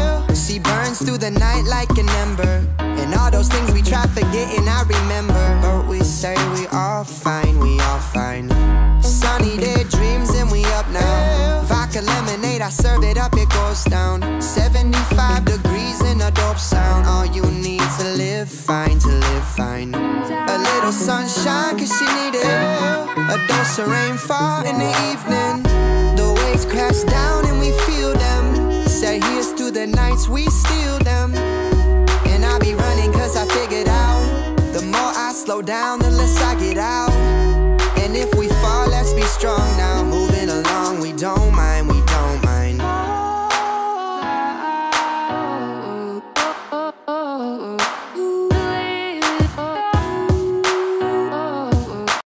She burns through the night like an ember, and all those things we try forgetting I remember. But we say we all fine, we all fine. Sunny day dreams and we up now. Vodka lemonade, I serve it up, it goes down. 75 degrees in a dope sound. All you need to live fine, to live fine. A little sunshine cause she need it. A dose of rainfall in the evening. The waves crash down and we feel them. Say here's to the nights we steal them. And I be running cause I figured out, the more I slow down, the less I get out.